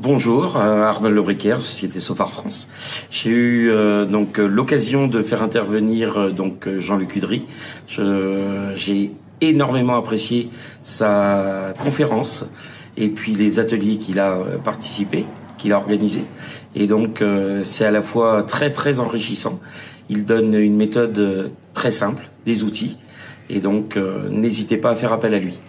Bonjour, Arnold Lebricaire, Société Sofar France. J'ai eu l'occasion de faire intervenir Jean-Luc Udry. J'ai énormément apprécié sa conférence et puis les ateliers qu'il a participé, qu'il a organisé. Et donc c'est à la fois très très enrichissant. Il donne une méthode très simple, des outils. Et donc n'hésitez pas à faire appel à lui.